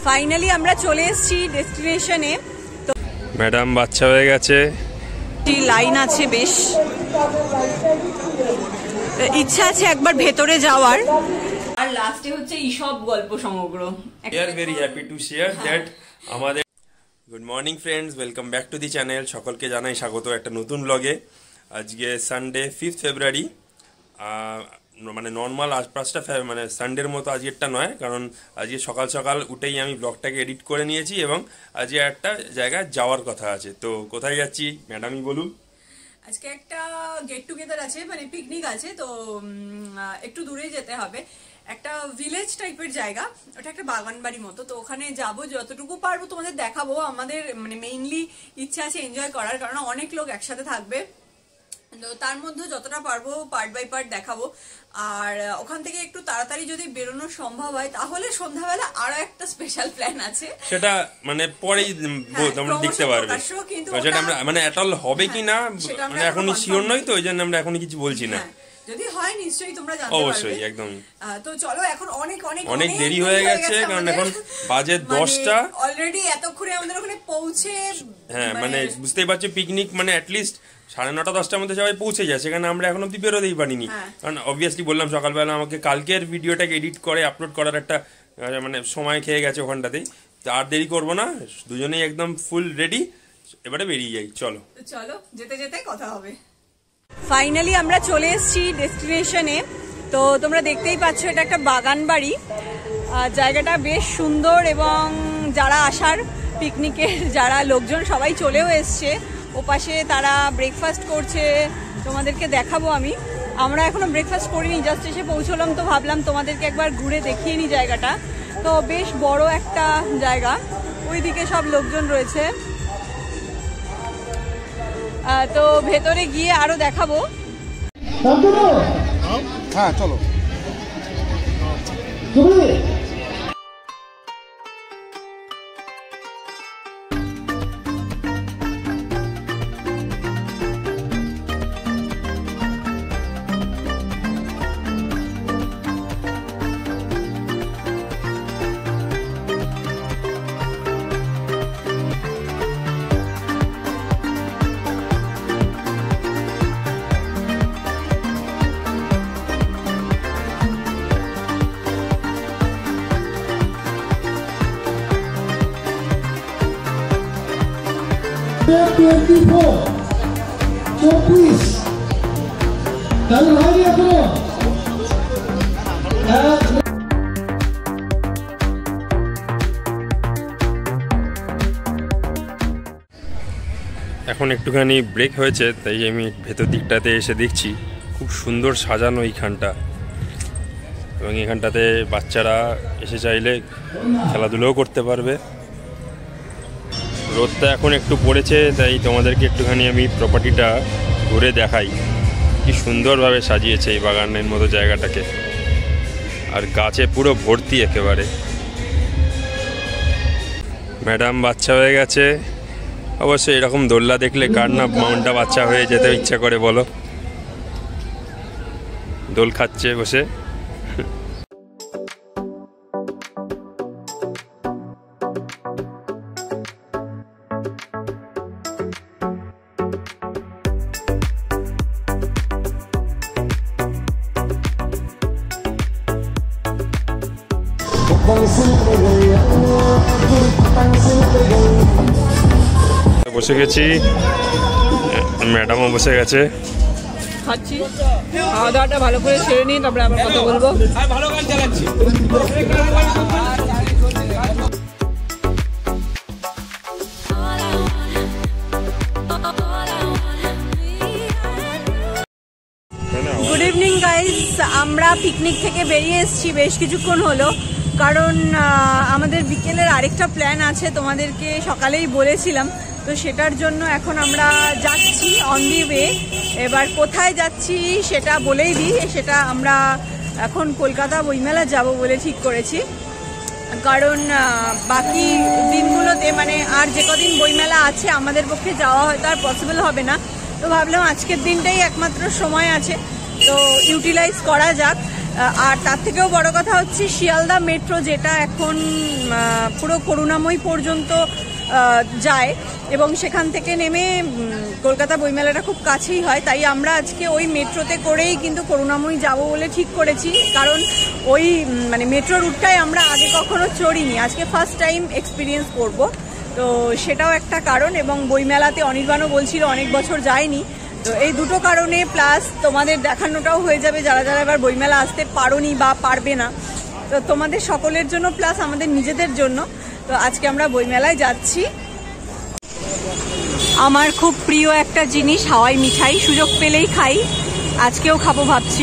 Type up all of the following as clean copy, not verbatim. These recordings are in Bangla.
ফাইনালি আমরা চলে এসেছি ডেস্টিনেশনে। তো ম্যাডাম বাচ্চা হয়ে গেছে, লাইন আছে বেশ, ইচ্ছা আছে একবার ভেতরে যাওয়ার। আর লাস্টে হচ্ছে এইসব গল্প সমগ্র। Very happy to share that আমাদের good morning friends, welcome back to the channel. সকলকে জানাই স্বাগত একটা নতুন ব্লগে। আজকে সানডে 5 ফেব্রুয়ারি, মানে নর্মাল পাঁচটা মানে সানডের মতো আজকেরটা নয়, কারণ আজকে সকাল সকাল উঠেই আমি ব্লগটাকে এডিট করে নিয়েছি এবং আজকে একটা জায়গায় যাওয়ার কথা আছে। তো কোথায় যাচ্ছি ম্যাডামই বলুন। আজকে একটা গেট টুগেদার আছে, মানে পিকনিক আছে, তো একটু দূরে যেতে হবে, একটা ভিলেজ টাইপের জায়গা, ওটা একটা বাগান বাড়ি মতো। তো ওখানে যাবো, যতটুকু পারবো তোমাদের দেখাবো। আমাদের মানে মেইনলি ইচ্ছা আছে এনজয় করার, কারণ অনেক লোক একসাথে থাকবে, তো তার মধ্যে যতটা পারবো পার্ট বাই পার্ট দেখাবো। আর ওখান থেকে একটু তাড়াতাড়ি যদি বেরোনো সম্ভব হয় তাহলে সন্ধ্যাবেলা আরো একটা স্পেশাল প্ল্যান আছে, সেটা মানে পরেই তোমরা দেখতে পারবে। সেটা আমরা মানে এটাল হবে কিনা মানে এখনই শিওর নই, তো ওই জন্য আমরা এখনই কিছু বলছি না। যদি হয় নিশ্চয়ই তোমরা জানতে পারবে। অবশ্যই, একদম। তো চলো, এখন অনেক দেরি হয়ে গেছে, কারণ এখন বাজে 10টা অলরেডি। এতক্ষণে আমাদের ওখানে পৌঁছে, হ্যাঁ মানে বুঝতেই পারছো, পিকনিক মানে অ্যাটলিস্ট 9:30 10টার মধ্যে সবাই পৌঁছে যায়, সেখানে আমরা এখন অব্দি বেরোতেই পারিনি। কারণ অবভিয়াসলি বললাম সকালবেলা আমাকে কালকের ভিডিওটাকে এডিট করে আপলোড করার একটা মানে সময় খেয়ে গেছে ওখানটাতেই। আর দেরি করবো না, দুজনেই একদম ফুল রেডি, এবারে বেরিয়ে যাই। চলো চলো, যেতে যেতে কথা হবে। ফাইনালি আমরা চলে এসেছি ডেস্টিনেশনে। তো তোমরা দেখতেই পাচ্ছ, এটা একটা বাগান বাড়ি, জায়গাটা বেশ সুন্দর, এবং যারা আসার পিকনিকের যারা লোকজন সবাই চলেও এসছে ওপাশে, তারা ব্রেকফাস্ট করছে, তোমাদেরকে দেখাবো আমি। আমরা এখনো ব্রেকফাস্ট করিনি, জাস্ট এসে পৌঁছলাম, তো ভাবলাম তোমাদেরকে একবার ঘুরে দেখিয়ে নি জায়গাটা। তো বেশ বড় একটা জায়গা, ওইদিকে সব লোকজন রয়েছে, তো ভেতরে গিয়ে আরো দেখাবো। হ্যাঁ চলো। এখন একটুখানি ব্রেক হয়েছে, তাই আমি ভেতর দিকটাতে এসে দেখছি খুব সুন্দর সাজানো এইখানটা, এবং এখানটাতে বাচ্চারা এসে চাইলে খেলাধুলোও করতে পারবে। রোদটা এখন একটু পড়েছে, তাই তোমাদেরকে একটুখানি আমি প্রপার্টিটা ঘুরে দেখাই। কি সুন্দরভাবে সাজিয়েছে এই বাগানের মতো জায়গাটাকে, আর গাছে পুরো ভর্তি একেবারে। ম্যাডাম বাচ্চা হয়ে গেছে, অবশ্যই এরকম দোলনা দেখলে কার না মনটা বাচ্চা হয়ে যেতে ইচ্ছা করে বলো। দোল খাচ্ছে বসে। বসে গেছি, ম্যাডামও বসে গেছে, খাচ্ছি। খাওয়া দাওয়াটা ভালো করে সেরে নিই, তারপরে আবার কথা বলবো। ভালো গান চালাচ্ছি। গুড ইভিনিং গাইস, আমরা পিকনিক থেকে বেরিয়ে এসেছি বেশ কিছুক্ষণ হলো, কারণ আমাদের বিকেলের আরেকটা প্ল্যান আছে, তোমাদেরকে সকালেই বলেছিলাম। তো সেটার জন্য এখন আমরা যাচ্ছি অন দি ওয়ে। এবার কোথায় যাচ্ছি সেটা বলেই দিই, সেটা আমরা এখন কলকাতা বইমেলা যাব বলে ঠিক করেছি, কারণ বাকি দিনগুলোতে মানে আর যে কদিন বইমেলা আছে আমাদের পক্ষে যাওয়া হয়তো আর পসিবল হবে না। তো ভাবলাম আজকের দিনটাই একমাত্র সময় আছে, তো ইউটিলাইজ করা যাক। আর তার থেকেও বড় কথা হচ্ছে শিয়ালদা মেট্রো, যেটা এখন পুরো করুণাময়ী পর্যন্ত যায় এবং সেখান থেকে নেমে কলকাতা বইমেলাটা খুব কাছেই হয়। তাই আমরা আজকে ওই মেট্রোতে করেই কিন্তু করুণাময়ী যাব বলে ঠিক করেছি, কারণ ওই মানে মেট্রো রুটটাই আমরা আগে কখনো চড়িনি, আজকে ফার্স্ট টাইম এক্সপিরিয়েন্স করব, তো সেটাও একটা কারণ। এবং বইমেলাতে অনির্বাণও বলছিল অনেক বছর যায়নি, তো এই দুটো কারণে, প্লাস তোমাদের দেখানোটাও হয়ে যাবে যারা যারা এবার বইমেলা আসতে পারোনি বা পারবে না, তো তোমাদের সকলের জন্য প্লাস আমাদের নিজেদের জন্য। তো আজকে আমরা বইমেলায় যাচ্ছি। আমার খুব প্রিয় একটা জিনিস হাওয়াই মিঠাই, সুযোগ পেলেই খাই, আজকেও খাবো ভাবছি।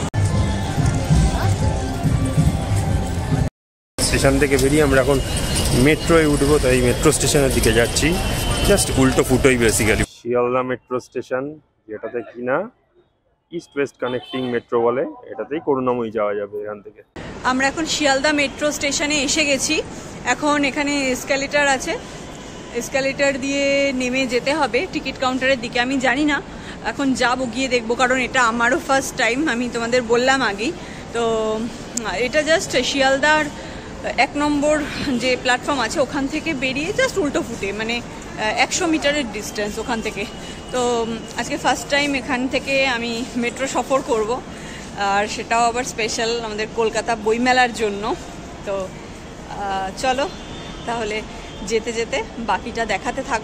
স্টেশন থেকে বেরিয়ে আমরা এখন মেট্রোয় উঠবো, তাই মেট্রো স্টেশনের দিকে যাচ্ছি, জাস্ট উল্টো ফুটোই বেসিক্যালি। শিয়ালদা মেট্রো স্টেশন, যেটাতে কিনা ইস্ট ওয়েস্ট কানেক্টিং মেট্রো বলে, এটাতেই করুণাময়ী যাওয়া যাবে এখান থেকে। আমরা এখন শিয়ালদা মেট্রো স্টেশনে এসে গেছি। এখন এখানে এসকালেটার আছে, এসকালেটার দিয়ে নেমে যেতে হবে টিকিট কাউন্টারের দিকে। আমি জানি না, এখন যাবো, গিয়ে দেখবো, কারণ এটা আমারও ফার্স্ট টাইম, আমি তোমাদের বললাম আগেই। তো এটা জাস্ট শিয়ালদার 1 নম্বর যে প্ল্যাটফর্ম আছে ওখান থেকে বেরিয়ে জাস্ট উল্টো ফুটে, মানে 100 মিটারের ডিস্টেন্স ওখান থেকে। তো আজকে ফার্স্ট টাইম এখান থেকে আমি মেট্রো সফর করব, আর সেটাও আবার স্পেশাল আমাদের কলকাতা বইমেলার জন্য। তো চলো তাহলে যেতে যেতে বাকিটা দেখাতে থাক।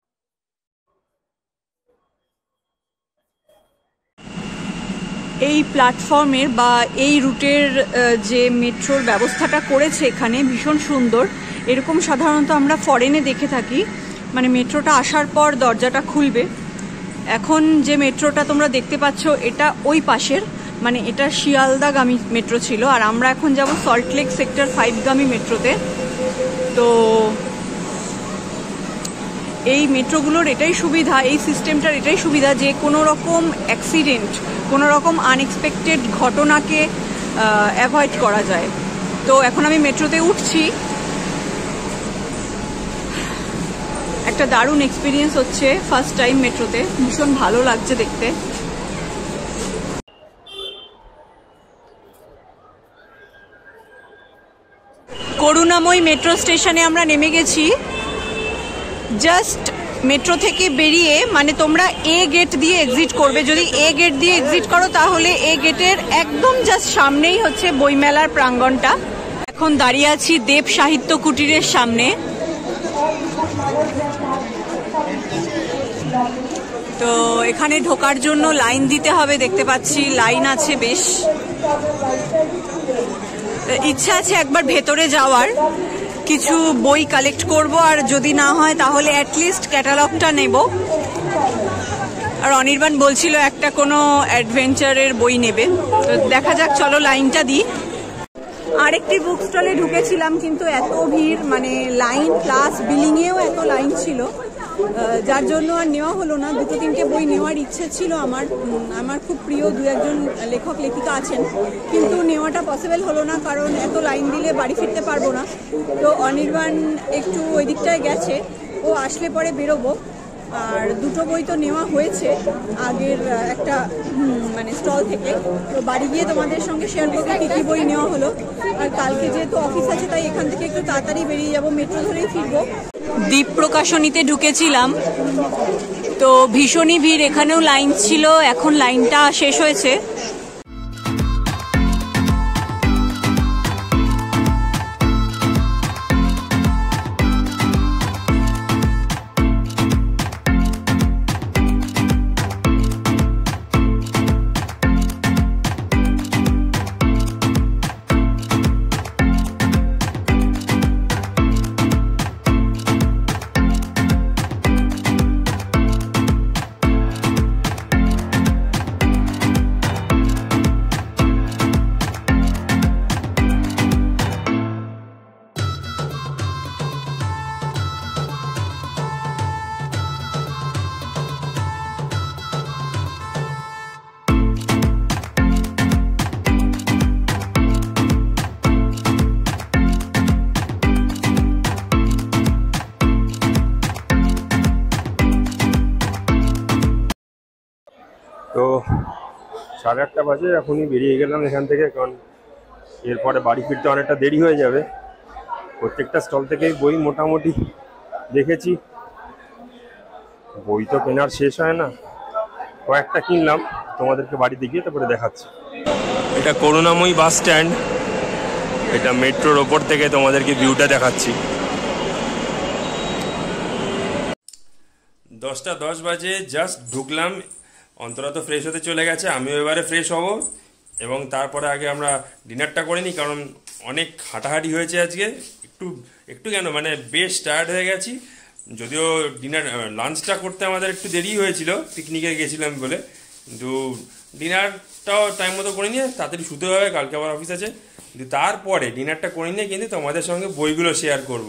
এই প্ল্যাটফর্মের বা এই রুটের যে মেট্রোর ব্যবস্থাটা করেছে এখানে ভীষণ সুন্দর। এরকম সাধারণত আমরা ফরেনে দেখে থাকি, মানে মেট্রোটা আসার পর দরজাটা খুলবে। এখন যে মেট্রোটা তোমরা দেখতে পাচ্ছ এটা ওই পাশের, মানে এটা শিয়ালদাগামী মেট্রো ছিল, আর আমরা এখন যাব সল্টলেক সেক্টর 5 গামী মেট্রোতে। তো এই মেট্রোগুলোর এটাই সুবিধা, এই সিস্টেমটার এটাই সুবিধা যে কোনো রকম অ্যাক্সিডেন্ট, কোনো রকম আনএক্সপেক্টেড ঘটনাকে অ্যাভয়েড করা যায়। তো এখন আমি মেট্রোতে উঠছি, একটা দারুণ এক্সপিরিয়েন্স হচ্ছে, ফার্স্ট টাইম মেট্রোতে, ভীষণ ভালো লাগছে দেখতে। করুণাময়ী মেট্রো স্টেশনে আমরা নেমে গেছি। জাস্ট মেট্রো থেকে বেরিয়ে, মানে তোমরা এ গেট দিয়ে এক্সিট করবে, যদি এ গেট দিয়ে এক্সিট করো তাহলে এ গেটের একদম জাস্ট সামনেই হচ্ছে বইমেলার প্রাঙ্গণটা। এখন দাঁড়িয়ে আছি দেব সাহিত্য কুটিরের সামনে। তো এখানে ঢোকার জন্য লাইন দিতে হবে, দেখতে পাচ্ছি লাইন আছে বেশ। ইচ্ছা আছে একবার ভেতরে যাওয়ার, কিছু বই কালেক্ট করব, আর যদি না হয় তাহলে অ্যাটলিস্ট ক্যাটালগটা নেব। আর অনির্বাণ বলছিল একটা কোনো অ্যাডভেঞ্চারের বই নেবে, তো দেখা যাক, চলো লাইনটা দিই। আরেকটি বুক স্টলে ঢুকেছিলাম, কিন্তু এত ভিড়, মানে লাইন প্লাস বিলিংয়েও এত লাইন ছিল, যার জন্য আর নেওয়া হলো না। 2-3টে বই নেওয়ার ইচ্ছে ছিল আমার খুব প্রিয় 2-1জন লেখক লেখিকা আছেন, কিন্তু নেওয়াটা পসিবল হলো না, কারণ এত লাইন দিলে বাড়ি ফিরতে পারবো না। তো অনির্বাণ একটু ওই দিকটায় গেছে, ও আসলে পরে বেরোবো। আর 2টো বই তো নেওয়া হয়েছে আগের একটা মানে স্টল থেকে, তো বাড়ি গিয়ে তোমাদের সঙ্গে শেয়ার করবো কী কী বই নেওয়া হলো। আর কালকে যেহেতু অফিস আছে তাই এখান থেকে একটু তাড়াতাড়ি বেরিয়ে যাবো, মেট্রো ধরেই ফিরবো। দ্বীপ প্রকাশনীতে ঢুকেছিলাম, তো ভীষণই ভিড়, এখানেও লাইন ছিল, এখন লাইনটা শেষ হয়েছে। তো 8:30 বাজে, এখনই বেরিয়ে গেলাম এখান থেকে, কারণ এরপরে বাড়ি ফিরতে অনেকটা দেরি হয়ে যাবে। প্রত্যেকটা স্টল থেকেই বই মোটামুটি দেখেছি, বই তো কেনার শেষ হয় না। কয়েকটা কিনলাম, তোমাদেরকে বাড়িতে গিয়ে তারপরে দেখাচ্ছি। এটা করুণাময়ী বাস স্ট্যান্ড, এটা মেট্রোর ওপর থেকে তোমাদেরকে ভিউটা দেখাচ্ছি। 10:10 বাজে, জাস্ট ঢুকলাম। অন্তরা তো ফ্রেশ হতে চলে গেছে, আমিও এবারে ফ্রেশ হব এবং তারপরে আগে আমরা ডিনারটা করে নিই, কারণ অনেক হাঁটাহাঁটি হয়েছে আজকে। একটু একটু কেন, মানে বেশ টায়ার্ড হয়ে গেছি। যদিও লাঞ্চটা করতে আমাদের একটু দেরি হয়েছিল, পিকনিকে গেছিলাম বলে, কিন্তু ডিনারটাও টাইম মতো করে নিয়ে তাড়াতাড়ি শুতে হবে, কালকে আবার অফিস আছে। কিন্তু তারপরে ডিনারটা করে নিয়ে কিন্তু তোমাদের সঙ্গে বইগুলো শেয়ার করব।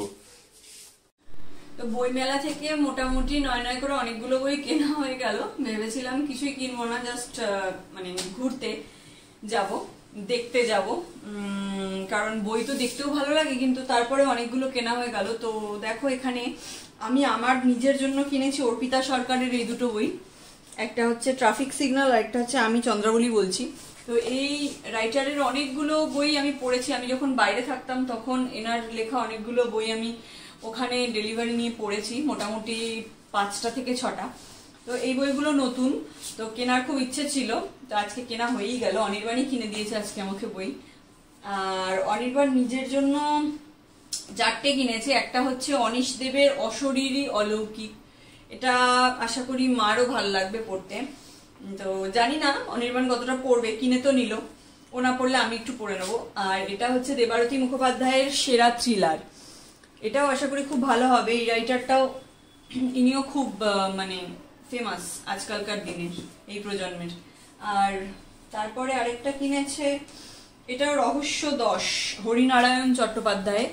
তো বই মেলা থেকে মোটামুটি নয় করে অনেকগুলো বই কেনা হয়ে গেল। ভেবেছিলাম কিছুই কিনবো না, জাস্ট মানে ঘুরতে যাব, দেখতে যাব, কারণ বই তো দেখতেও ভালো লাগে, কিন্তু তারপরে অনেকগুলো কেনা হয়ে গেল। তো দেখো, এখানে আমি আমার নিজের জন্য কিনেছি অর্পিতা সরকারের এই দুটো বই। একটা হচ্ছে ট্রাফিক সিগন্যাল, আর একটা হচ্ছে আমি চন্দ্রাবলী বলছি। তো এই রাইটারের অনেকগুলো বই আমি পড়েছি। আমি যখন বাইরে থাকতাম তখন এনার লেখা অনেকগুলো বই আমি ওখানে ডেলিভারি নিয়ে পড়েছি, মোটামুটি 5টা থেকে 6টা। তো এই বইগুলো নতুন, তো কেনার খুব ইচ্ছে ছিল, তো আজকে কেনা হয়েই গেল। অনির্বাণই কিনে দিয়েছে আজকে আমাকে বই। আর অনির্বাণ নিজের জন্য 4টে কিনেছে। একটা হচ্ছে অনিশ দেবের অশরীরী অলৌকিক, এটা আশা করি মারও ভালো লাগবে পড়তে। তো জানি না অনির্বাণ কতটা পড়বে, কিনে তো নিল, ও না পড়লে আমি একটু পড়ে নেবো। আর এটা হচ্ছে দেবারতী মুখোপাধ্যায়ের সেরা থ্রিলার, এটাও আশা করি খুব ভালো হবে। এই রাইটারটাও, ইনিও খুব মানে ফেমাস আজকালকার দিনের, এই প্রজন্মের। আর তারপরে আরেকটা কিনেছে, এটা রহস্য 10, হরিনারায়ণ চট্টোপাধ্যায়।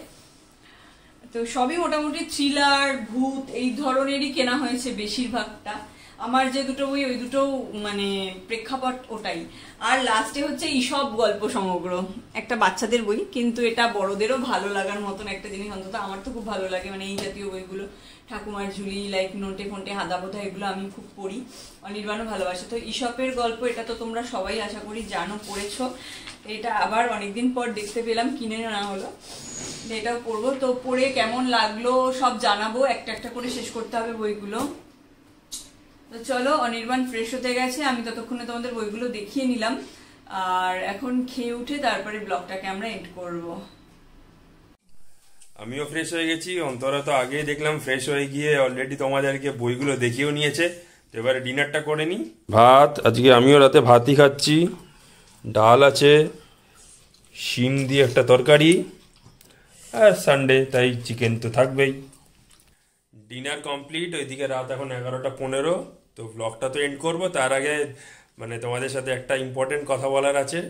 তো সবই মোটামুটি থ্রিলার, ভূত এই ধরনেরই কেনা হয়েছে বেশিরভাগটা। আমার যে দুটো বই ওই দুটো মানে প্রেক্ষাপট ওটাই। আর লাস্টে হচ্ছে ঈশব গল্প সমগ্র, একটা বাচ্চাদের বই, কিন্তু এটা বড়দেরও ভালো লাগার মতন একটা জিনিস। অন্তত আমার তো খুব ভালো লাগে, মানে এই জাতীয় বইগুলো, ঠাকুমার ঝুলি, লাইক নোটে ফোনটে হাদা বোধা, এগুলো আমি খুব পড়ি। অনির্বাণও ভালোবাসে। তো ঈশপের গল্প, এটা তো তোমরা সবাই আশা করি জানো, পড়েছো। এটা আবার অনেকদিন পর দেখতে পেলাম, কিনে না হলো, এটাও পড়বো। তো পড়ে কেমন লাগলো সব জানাবো, একটা একটা করে শেষ করতে হবে বইগুলো। তো চলো, অনির্বাণ ফ্রেশ হতে গেছে, আমি ততক্ষণে তোমাদের বইগুলো দেখিয়ে নিলাম। আর এখন খেয়ে উঠে তারপরে ব্লগটাকে আমরা এন্ড করব। আমিও ফ্রেশ হয়ে গেছি, অন্তরা তো আগেই দেখলাম ফ্রেশ হয়ে গিয়ে অলরেডি তোমাদেরকে বইগুলো দেখিয়েও নিয়েছে। তো এবারে ডিনারটা করে নিই। ভাত, আজকে আমিও রাতে ভাতই খাচ্ছি। ডাল আছে, শিম দিয়ে একটা তরকারি, আর সানডে তাই চিকেন তো থাকবেই। ডিনার কমপ্লিট, ওইদিকে রাত এখন 11:15। তো ব্লগটা তো এন্ড করবো, তার আগে মানে তোমাদের সাথে একটা ইম্পর্টেন্ট কথা বলার আছে।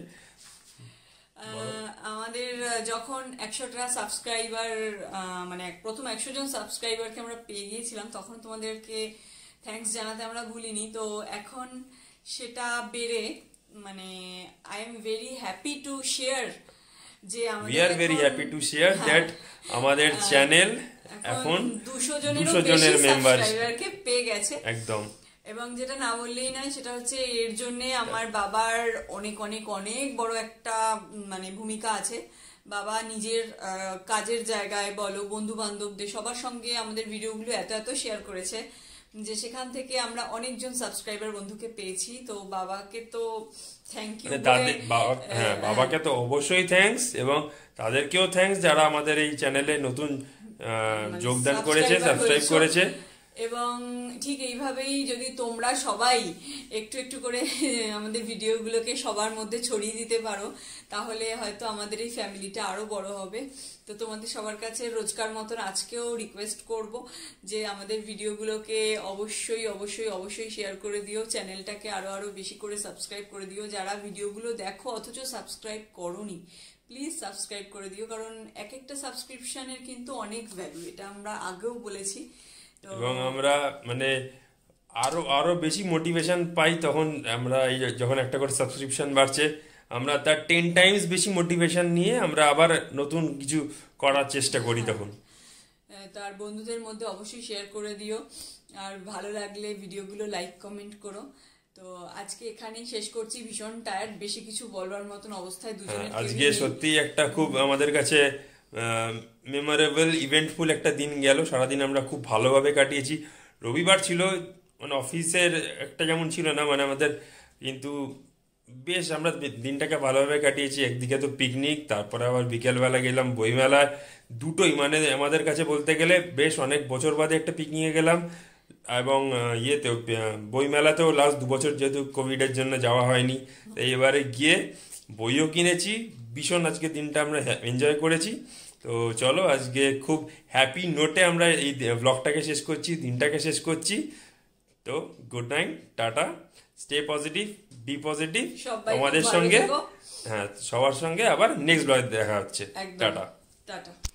আমাদের যখন 100টা সাবস্ক্রাইবার, মানে প্রথম 100 জন সাবস্ক্রাইবারকে আমরা পেয়ে গিয়েছিলাম, তখন তোমাদেরকে থ্যাঙ্কস জানাতে আমরা ভুলিনি। তো এখন সেটা বেড়ে, মানে I am very happy to share যে we are very happy to share that আমাদের চ্যানেল এখন 200 জনের সাবস্ক্রাইবারকে পেয়ে গেছে একদম। এবং যেটা না বললেই নয়, সেটা হচ্ছে এর জন্য আমার বাবার অনেক অনেক অনেক বড় একটা মানে ভূমিকা আছে। বাবা নিজের কাজের জায়গায় বলো, বন্ধু বান্ধবদের সবার সঙ্গে আমাদের ভিডিওগুলো এত এত শেয়ার করেছে যে সেখান থেকে আমরা অনেকজন সাবস্ক্রাইবার বন্ধুকে পেয়েছি। তো বাবাকে তো থ্যাংক ইউ। বাবাকে তো অবশ্যই থ্যাঙ্কস, এবং তাদেরকেও থ্যাঙ্কস যারা আমাদের এই চ্যানেলে নতুন যোগদান করেছে, সাবস্ক্রাইব করেছে। এবং ঠিক এইভাবেই যদি তোমরা সবাই একটু একটু করে আমাদের ভিডিওগুলোকে সবার মধ্যে ছড়িয়ে দিতে পারো, তাহলে হয়তো আমাদের এই ফ্যামিলিটা আরো বড় হবে। তো তোমাদের সবার কাছে রোজকার মতন আজকেও রিকোয়েস্ট করব যে আমাদের ভিডিওগুলোকে অবশ্যই অবশ্যই অবশ্যই শেয়ার করে দিও, চ্যানেলটাকে আরো আরো বেশি করে সাবস্ক্রাইব করে দিও। যারা ভিডিওগুলো দেখো অথচ সাবস্ক্রাইব করোনি, প্লিজ সাবস্ক্রাইব করে দিও, কারণ এক একটা সাবস্ক্রিপশনের কিন্তু অনেক ভ্যালু, এটা আমরা আগেও বলেছি। এবং আমরা মানে আরো আরো বেশি মোটিভেশন পাই তখন আমরা, এই যখন একটা করে সাবস্ক্রিপশন বাড়ছে, আমরা তার 10 টাইমস বেশি মোটিভেশন নিয়ে আমরা আবার নতুন কিছু করার চেষ্টা করি তখন। তার বন্ধুদের মধ্যে অবশ্যই শেয়ার করে দিও, আর ভালো লাগলে ভিডিওগুলো লাইক কমেন্ট করো। তো আজকে এখানেই শেষ করছি, ভীষণ টায়ার্ড, বেশি কিছু বলবার মতন অবস্থায় দুজনের আজকে সত্যি একটা খুব আমাদের কাছে মেমোরেবল ইভেন্টফুল একটা দিন গেল। সারাদিন আমরা খুব ভালোভাবে কাটিয়েছি। রবিবার ছিল, মানে অফিসের একটা যেমন ছিল না, মানে আমাদের, কিন্তু বেশ আমরা দিনটাকে ভালোভাবে কাটিয়েছি। একদিকে তো পিকনিক, তারপরে আবার বিকেলবেলা গেলাম বইমেলায়। দুটোই মানে আমাদের কাছে বলতে গেলে বেশ অনেক বছর বাদে একটা পিকনিকে গেলাম, এবং ইয়েতেও বইমেলাতেও লাস্ট 2 বছর যেহেতু কোভিডের জন্য যাওয়া হয়নি, তাই এবারে গিয়ে বইও কিনেছি। ভীষণ আজকে দিনটা আমরা এনজয় করেছি। তো চলো আজকে খুব হ্যাপি নোটে আমরা এই ব্লগটাকে শেষ করছি, দিনটাকে শেষ করছি। তো good night, tata, stay positive, be positive তোমাদের সঙ্গে। হ্যাঁ, সবার সঙ্গে আবার নেক্সট ব্লগে দেখা হচ্ছে। টাটা।